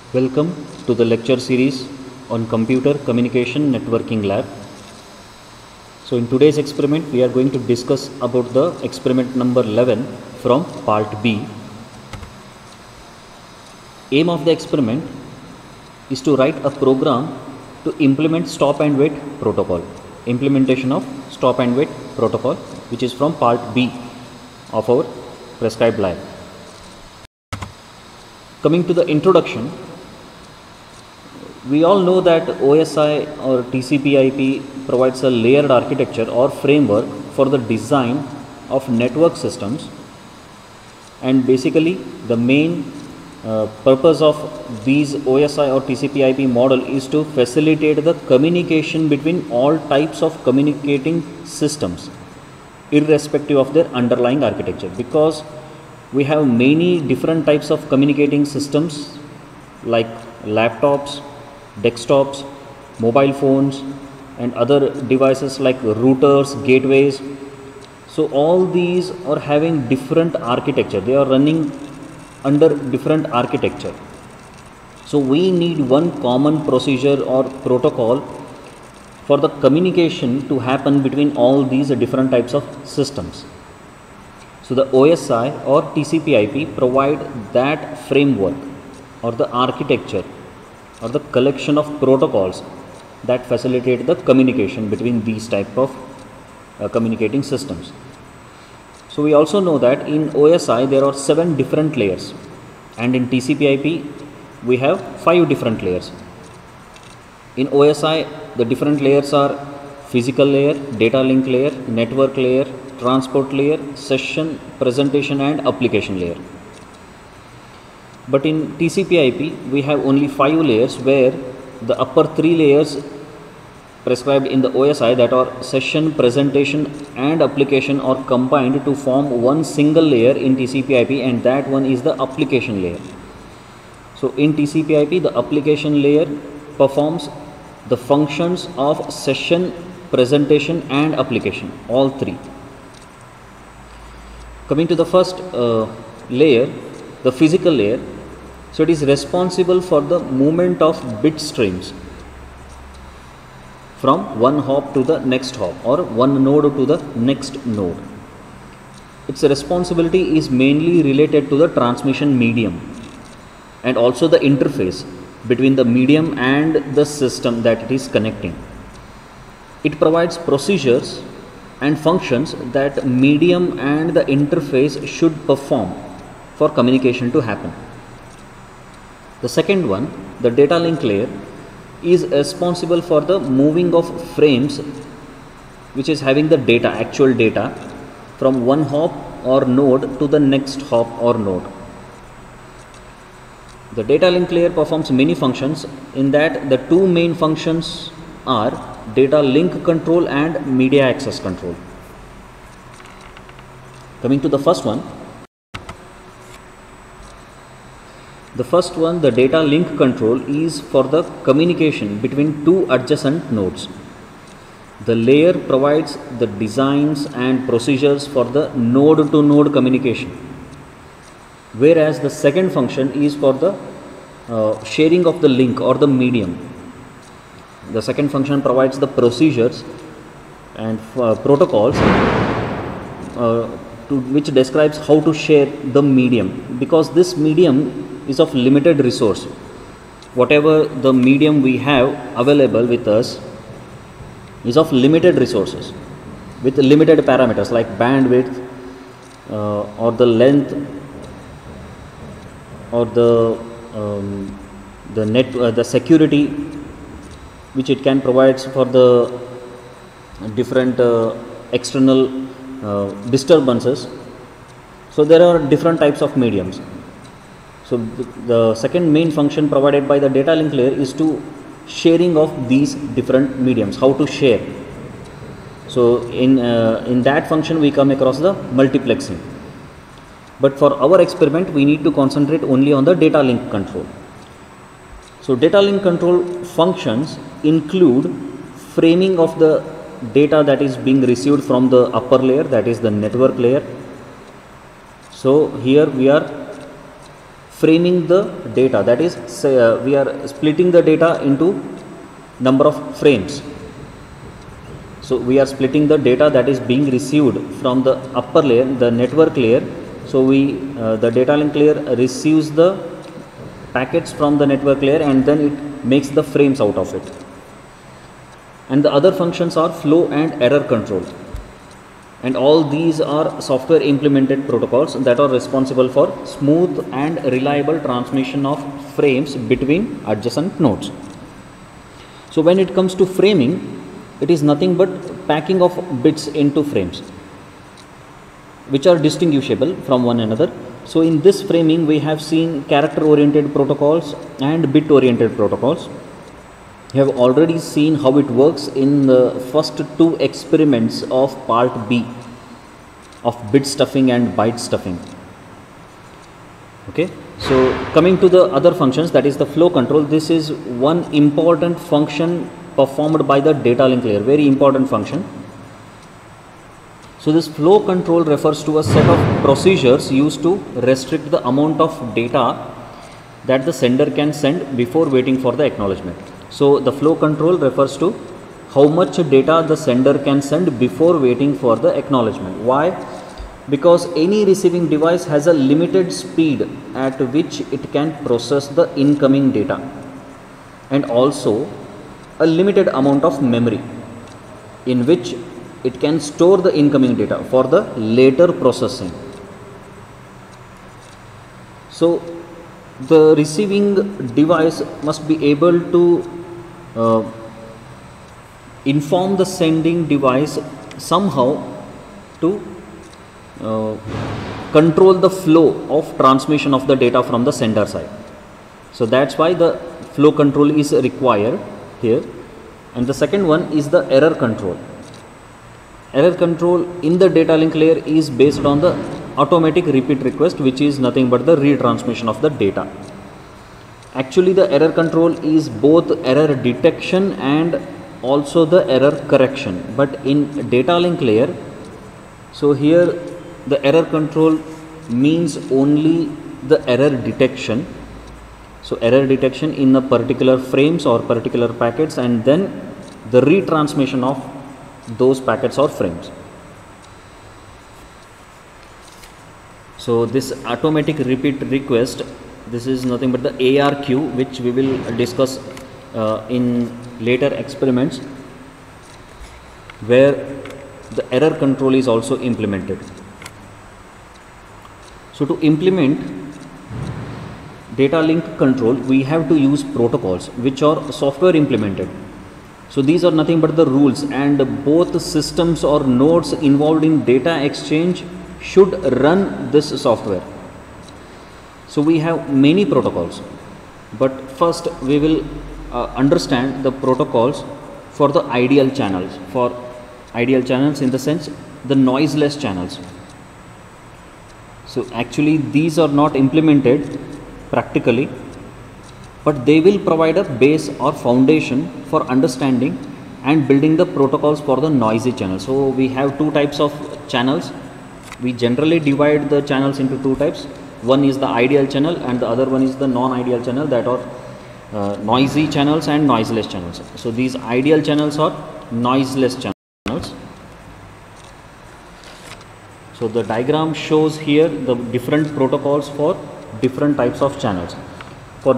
Welcome to the lecture series on Computer Communication Networking Lab. So in today's experiment we are going to discuss about the experiment number 11 from part B. Aim of the experiment is to write a program to implement stop and wait protocol. Implementation of stop and wait protocol, which is from part B of our prescribed lab. Coming to the introduction, we all know that OSI or TCP/IP provides a layered architecture or framework for the design of network systems, and basically the main purpose of these OSI or TCP/IP model is to facilitate the communication between all types of communicating systems irrespective of their underlying architecture, because we have many different types of communicating systems like laptops, desktops, mobile phones and other devices like routers, gateways. So all these are having different architecture, they are running under different architecture. So we need one common procedure or protocol for the communication to happen between all these different types of systems. So the OSI or TCP/IP provide that framework or the architecture or the collection of protocols that facilitate the communication between these type of communicating systems. So we also know that in OSI there are 7 different layers, and in TCP/IP we have 5 different layers. In OSI the different layers are physical layer, data link layer, network layer, transport layer, session, presentation and application layer. But in TCP/IP we have only 5 layers, where the upper 3 layers prescribed in the OSI, that are session, presentation and application, are combined to form one single layer in TCP/IP, and that one is the application layer. So in TCP/IP the application layer performs the functions of session, presentation and application, all 3. Coming to the first layer, the physical layer, so it is responsible for the movement of bit streams from one hop to the next hop, or one node to the next node. Its responsibility is mainly related to the transmission medium and also the interface between the medium and the system that it is connecting. It provides procedures and functions that medium and the interface should perform for communication to happen. The second one, the data link layer, is responsible for the moving of frames which is having the data, actual data, from one hop or node to the next hop or node. The data link layer performs many functions, in that the 2 main functions are data link control and media access control. Coming to the first one, the data link control is for the communication between 2 adjacent nodes. The layer provides the designs and procedures for the node to node communication, whereas the second function is for the sharing of the link or the medium. The second function provides the procedures and protocols which describes how to share the medium, because this medium is of limited resource. Whatever the medium we have available with us is of limited resources with limited parameters like bandwidth or the length or the security which it can provide for the different external disturbances. So there are different types of mediums. So the second main function provided by the data link layer is to sharing of these different mediums, how to share. So in that function we come across the multiplexing. But for our experiment we need to concentrate only on the data link control. So data link control functions include framing of the data that is being received from the upper layer, that is the network layer. So here we are framing the data, that is say, we are splitting the data into number of frames. So we are splitting the data that is being received from the upper layer, the network layer. So the data link layer receives the packets from the network layer and then it makes the frames out of it. And the other functions are flow and error control. And all these are software implemented protocols that are responsible for smooth and reliable transmission of frames between adjacent nodes. So when it comes to framing, it is nothing but packing of bits into frames which are distinguishable from one another. So in this framing we have seen character oriented protocols and bit oriented protocols. You have already seen how it works in the first two experiments of part B of bit stuffing and byte stuffing. Okay, so coming to the other functions, that is the flow control. This is one important function performed by the data link layer, very important function. So this flow control refers to a set of procedures used to restrict the amount of data that the sender can send before waiting for the acknowledgement. So the flow control refers to how much data the sender can send before waiting for the acknowledgement. Why? Because any receiving device has a limited speed at which it can process the incoming data, and also a limited amount of memory in which it can store the incoming data for the later processing. So the receiving device must be able to inform the sending device somehow to control the flow of transmission of the data from the sender side. So that's why the flow control is required here. And the second one is the error control. Error control in the data link layer is based on the automatic repeat request, which is nothing but the retransmission of the data. Actually the error control is both error detection and also the error correction, but in data link layer, so here the error control means only the error detection. So error detection in the particular frames or particular packets, and then the retransmission of those packets or frames. So this automatic repeat request, this is nothing but the ARQ, which we will discuss in later experiments, where the error control is also implemented. So to implement data link control, we have to use protocols which are software implemented. So these are nothing but the rules, and both systems or nodes involved in data exchange should run this software. So we have many protocols, but first we will understand the protocols for the ideal channels. For ideal channels in the sense the noiseless channels. So actually these are not implemented practically, but they will provide a base or foundation for understanding and building the protocols for the noisy channels. So we have two types of channels. We generally divide the channels into two types. One is the ideal channel and the other one is the non-ideal channel, that are noisy channels and noiseless channels. So these ideal channels are noiseless channels. So the diagram shows here the different protocols for different types of channels. For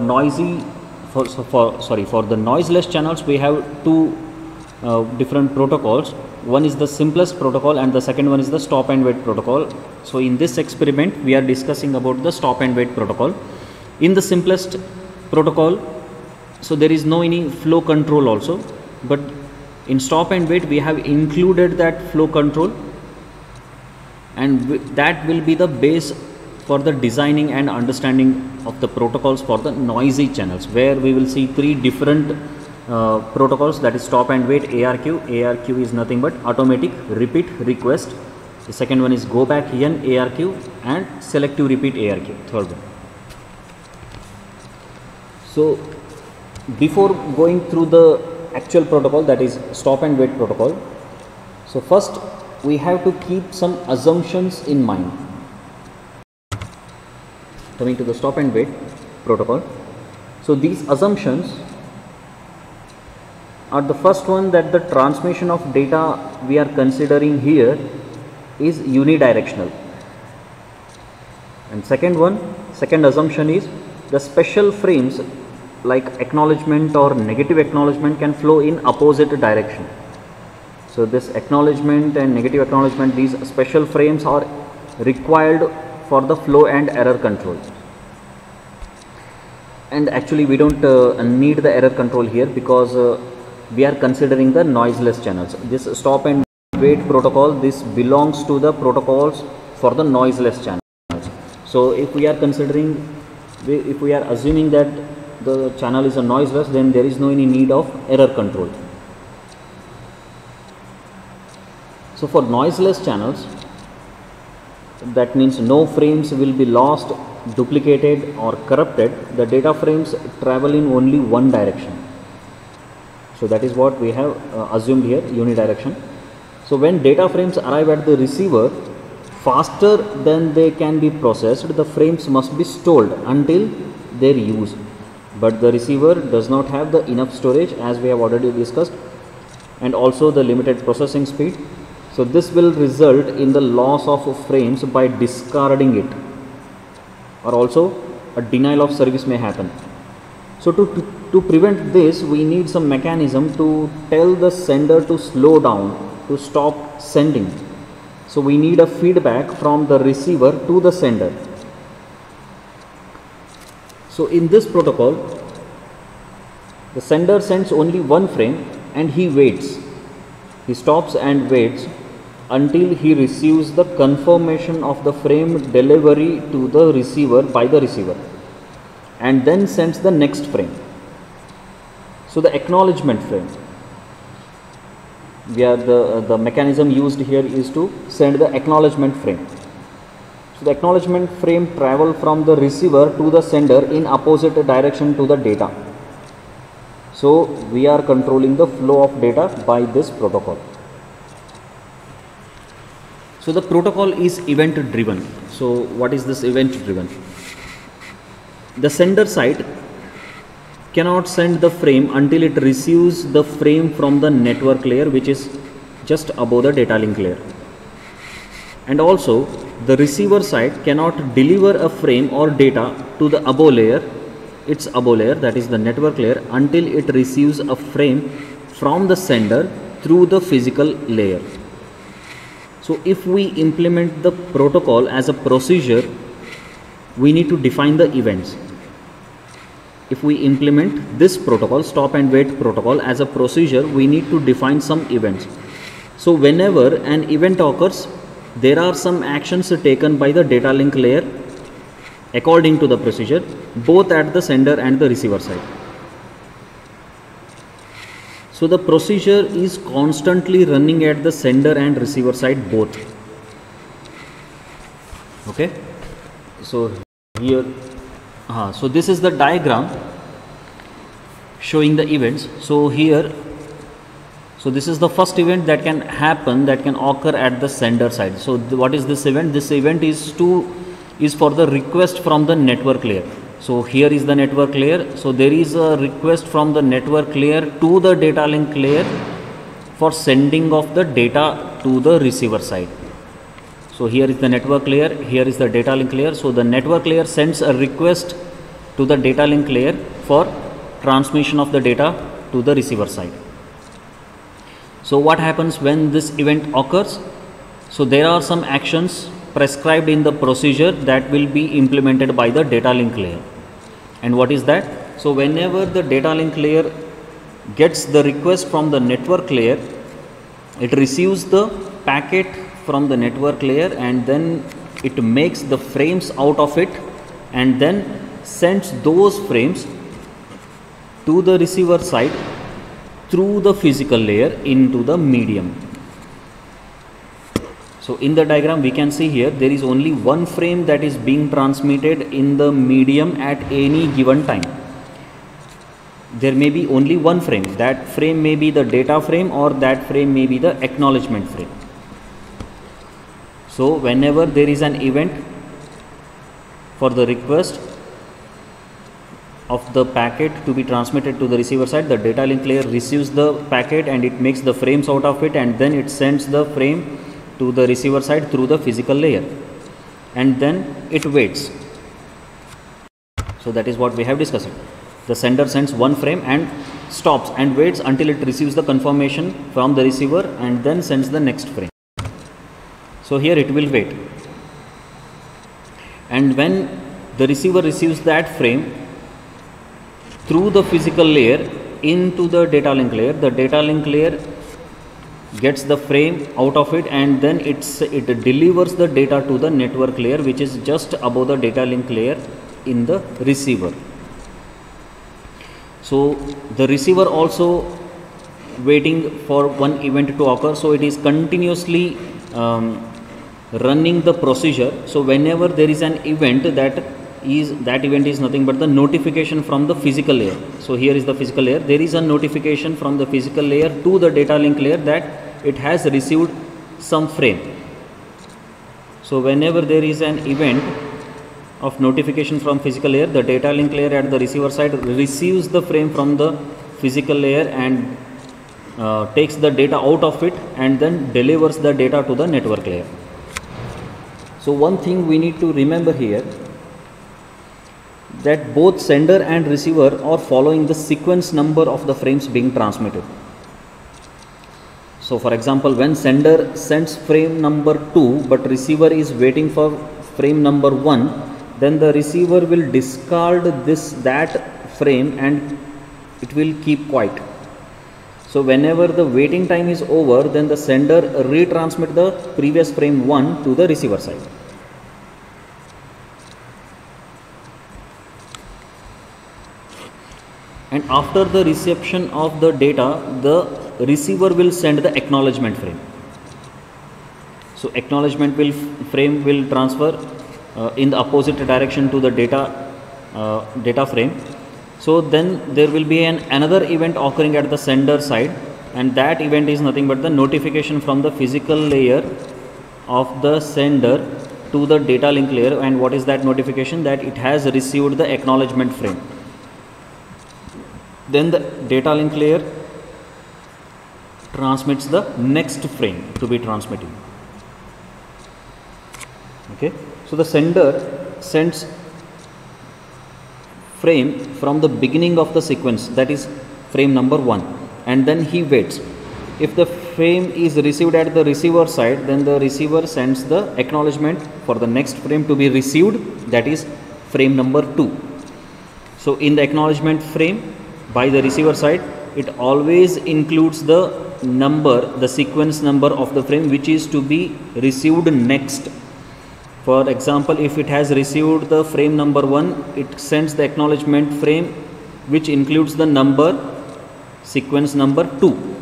the noiseless channels, we have two different protocols. One is the simplest protocol and the second one is the stop and wait protocol. So in this experiment we are discussing about the stop and wait protocol. In the simplest protocol, so there is no any flow control also, but in stop and wait we have included that flow control, and that will be the base for the designing and understanding of the protocols for the noisy channels, where we will see three different protocols, that is stop and wait, ARQ. ARQ is nothing but automatic repeat request. The second one is go back in ARQ, and selective repeat ARQ, third one. So before going through the actual protocol, that is stop and wait protocol, so first we have to keep some assumptions in mind. coming to the stop and wait protocol. So these assumptions are the first one, that the transmission of data we are considering here is unidirectional. And second assumption is the special frames like acknowledgement or negative acknowledgement can flow in opposite direction. So this acknowledgement and negative acknowledgement, these special frames are required for the flow and error control. And actually we don't need the error control here, because we are considering the noiseless channels. This stop and wait protocol, this belongs to the protocols for the noiseless channels. So if we are assuming that the channel is a noiseless, then there is no any need of error control. So for noiseless channels, that means no frames will be lost, duplicated or corrupted. The data frames travel in only one direction. So that is what we have assumed here, unidirection. So when data frames arrive at the receiver faster than they can be processed, the frames must be stored until their use. But the receiver does not have the enough storage, as we have already discussed, and also the limited processing speed. So this will result in the loss of frames by discarding it, or also a denial of service may happen. So to prevent this, we need some mechanism to tell the sender to slow down, to stop sending. So we need a feedback from the receiver to the sender. So in this protocol, the sender sends only one frame and he waits. He stops and waits until he receives the confirmation of the frame delivery to the receiver by the receiver, and then sends the next frame. So the acknowledgement frame, the mechanism used here is to send the acknowledgement frame. So the acknowledgement frame travel from the receiver to the sender in opposite direction to the data. So we are controlling the flow of data by this protocol. So the protocol is event driven. So what is this event driven? The sender side cannot send the frame until it receives the frame from the network layer, which is just above the data link layer. And also the receiver side cannot deliver a frame or data to the above layer, its above layer, that is the network layer, until it receives a frame from the sender through the physical layer. So if we implement the protocol as a procedure, we need to define the events. If we implement this protocol, stop and wait protocol, as a procedure, we need to define some events. So whenever an event occurs, there are some actions taken by the data link layer according to the procedure, both at the sender and the receiver side. So the procedure is constantly running at the sender and receiver side both. Okay. So here, so this is the diagram showing the events. So here, so this is the first event that can happen, that can occur at the sender side. So what is this event? This event is for the request from the network layer. So here is the network layer. So there is a request from the network layer to the data link layer for sending of the data to the receiver side. So here is the network layer, here is the data link layer. So the network layer sends a request to the data link layer for transmission of the data to the receiver side. So what happens when this event occurs? So there are some actions prescribed in the procedure that will be implemented by the data link layer. And what is that? So whenever the data link layer gets the request from the network layer, it receives the packet from the network layer and then it makes the frames out of it and then sends those frames to the receiver side through the physical layer into the medium. So in the diagram we can see here there is only one frame that is being transmitted in the medium at any given time. There may be only one frame. That frame may be the data frame or that frame may be the acknowledgement frame. So whenever there is an event for the request of the packet to be transmitted to the receiver side. The data link layer receives the packet and it makes the frames out of it, and then it sends the frame to the receiver side through the physical layer, and then it waits. So that is what we have discussed. The sender sends one frame and stops and waits until it receives the confirmation from the receiver and then sends the next frame. So here it will wait, and when the receiver receives that frame through the physical layer into the data link layer, the data link layer gets the frame out of it, and then it delivers the data to the network layer, which is just above the data link layer in the receiver. So the receiver also waiting for one event to occur, so it is continuously running the procedure. So whenever there is an event, that event is nothing but the notification from the physical layer. So here is the physical layer. There is a notification from the physical layer to the data link layer that it has received some frame. So whenever there is an event of notification from physical layer, the data link layer at the receiver side receives the frame from the physical layer and takes the data out of it and then delivers the data to the network layer. So one thing we need to remember here, that both sender and receiver are following the sequence number of the frames being transmitted. So for example, when sender sends frame number 2 but receiver is waiting for frame number 1, then the receiver will discard that frame and it will keep quiet. So whenever the waiting time is over, then the sender retransmit the previous frame 1 to the receiver side. And after the reception of the data, the receiver will send the acknowledgement frame. So acknowledgement frame will transfer in the opposite direction to the data frame. So then there will be another event occurring at the sender side, and that event is nothing but the notification from the physical layer of the sender to the data link layer. And what is that notification? That it has received the acknowledgement frame. Then the data link layer transmits the next frame to be transmitted. Okay, so the sender sends frame from the beginning of the sequence, that is frame number 1, and then he waits. If the frame is received at the receiver side, then the receiver sends the acknowledgement for the next frame to be received, that is frame number 2. So in the acknowledgement frame by the receiver side, it always includes the sequence number of the frame which is to be received next. For example, if it has received the frame number 1, it sends the acknowledgement frame which includes the sequence number 2.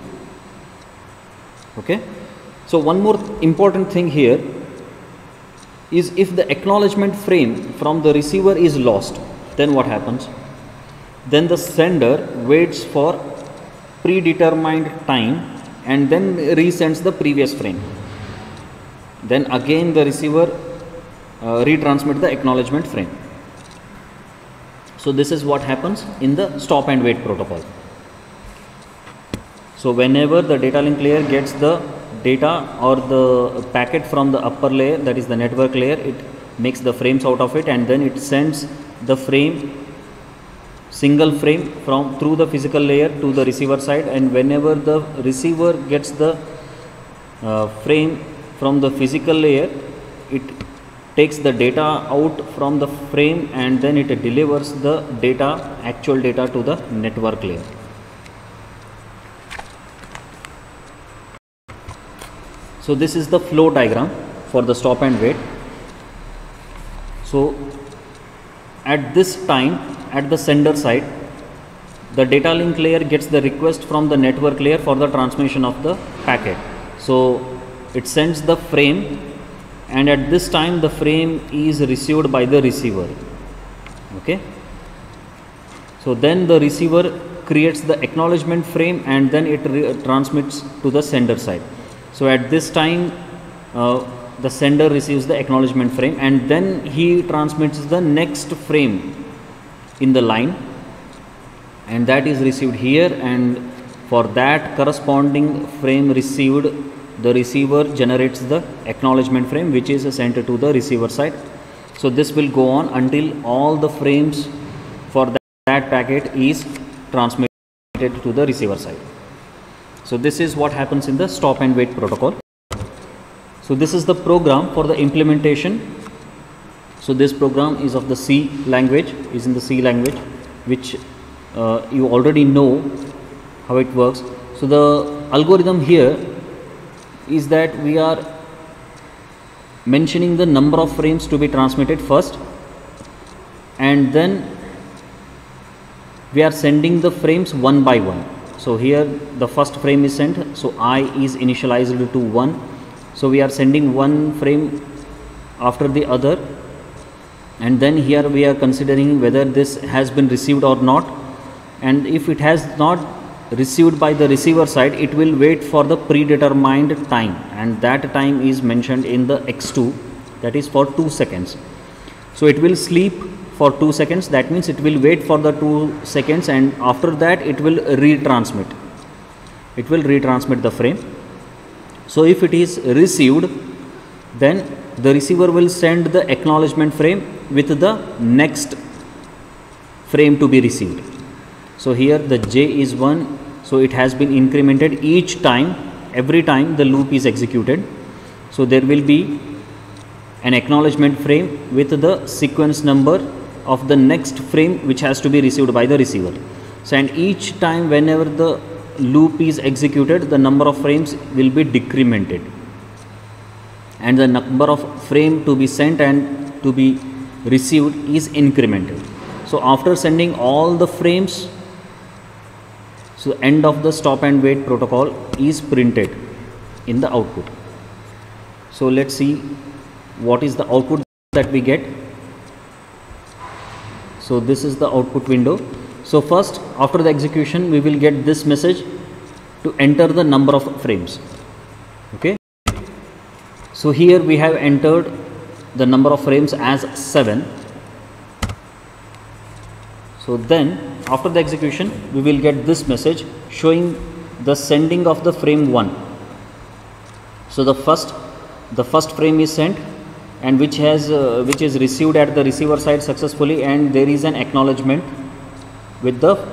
Okay. So one more important thing here is, if the acknowledgement frame from the receiver is lost, then what happens? Then the sender waits for predetermined time and then resends the previous frame. Then again the receiver retransmit the acknowledgement frame. So this is what happens in the stop and wait protocol. So whenever the data link layer gets the data or the packet from the upper layer, that is the network layer, it makes the frames out of it and then it sends the single frame through the physical layer to the receiver side. And whenever the receiver gets the frame from the physical layer, it takes the data out from the frame and then it delivers the actual data to the network layer. So this is the flow diagram for the stop and wait. So at this time, at the sender side, the data link layer gets the request from the network layer for the transmission of the packet. So it sends the frame, and at this time the frame is received by the receiver. Okay. So then the receiver creates the acknowledgement frame and then it transmits to the sender side. So at this time the sender receives the acknowledgement frame, and then he transmits the next frame in the line, and that is received here, and for that corresponding frame received, the receiver generates the acknowledgement frame which is sent to the receiver side. So this will go on until all the frames for that packet is transmitted to the receiver side. So this is what happens in the stop and wait protocol. So this is the program for the implementation. So this program is of the C language, which you already know how it works. So the algorithm here is that we are mentioning the number of frames to be transmitted first, and then we are sending the frames one by one. So here the first frame is sent, so I is initialized to 1. So we are sending one frame after the other, and then here we are considering whether this has been received or not, and if it has not received by the receiver side, it will wait for the predetermined time, and that time is mentioned in the x2, that is for 2 seconds. So it will sleep for 2 seconds, that means it will wait for the 2 seconds, and after that it will retransmit the frame. So if it is received, then the receiver will send the acknowledgement frame with the next frame to be received. So here the J is 1, so it has been incremented each time, every time the loop is executed. So there will be an acknowledgement frame with the sequence number of the next frame which has to be received by the receiver. So and each time whenever the loop is executed, the number of frames will be decremented, and the number of frame to be sent and to be received is incremented. So after sending all the frames, so end of the stop and wait protocol is printed in the output. So let's see what is the output that we get. So this is the output window. So first, after the execution, we will get this message to enter the number of frames. Okay. So here we have entered the number of frames as 7. So then after the execution, we will get this message showing the sending of the frame 1. So the first frame is sent, and which is received at the receiver side successfully, and there is an acknowledgement with the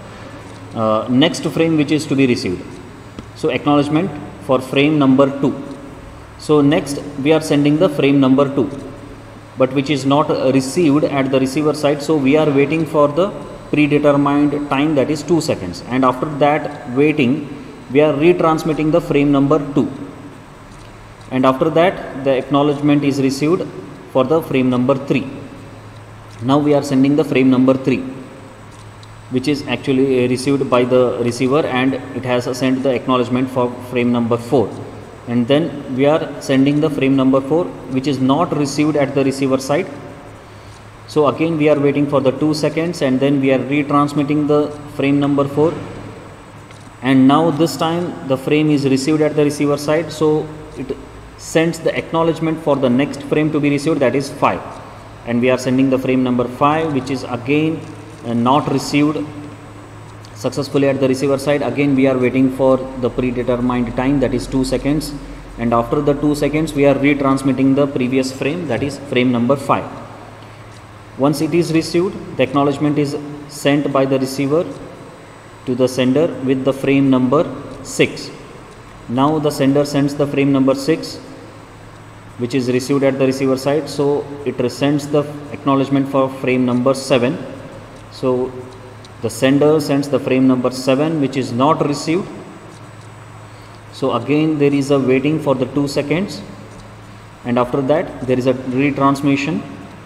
next frame which is to be received. So acknowledgement for frame number 2. So next we are sending the frame number 2, but which is not received at the receiver side, so we are waiting for the predetermined time, that is 2 seconds, and after that waiting we are retransmitting the frame number 2, and after that the acknowledgement is received for the frame number 3. Now we are sending the frame number 3, which is actually received by the receiver, and it has sent the acknowledgement for frame number 4, and then we are sending the frame number 4 which is not received at the receiver side. So again we are waiting for the 2 seconds, and then we are retransmitting the frame number 4, and now this time the frame is received at the receiver side, so it sends the acknowledgement for the next frame to be received, that is 5, and we are sending the frame number 5 which is again not received successfully at the receiver side. Again we are waiting for the predetermined time, that is 2 seconds, and after the 2 seconds we are retransmitting the previous frame, that is frame number 5. Once it is received, the acknowledgement is sent by the receiver to the sender with the frame number 6. Now the sender sends the frame number 6 which is received at the receiver side, so it sends the acknowledgement for frame number 7. So the sender sends the frame number 7 which is not received. So again there is a waiting for the 2 seconds, and after that there is a retransmission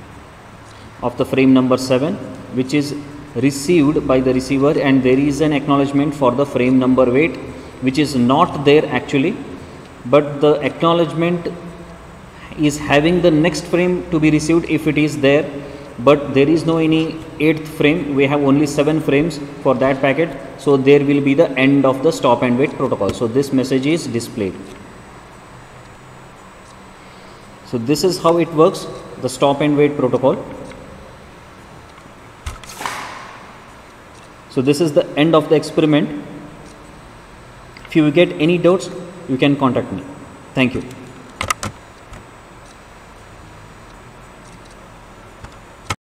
of the frame number 7 which is received by the receiver, and there is an acknowledgement for the frame number 8 which is not there actually, but the acknowledgement is having the next frame to be received if it is there, but there is no any 8th frame, we have only 7 frames for that packet, so there will be the end of the stop and wait protocol. So this message is displayed. So this is how it works, the stop and wait protocol. So this is the end of the experiment. If you get any doubts, you can contact me. Thank you.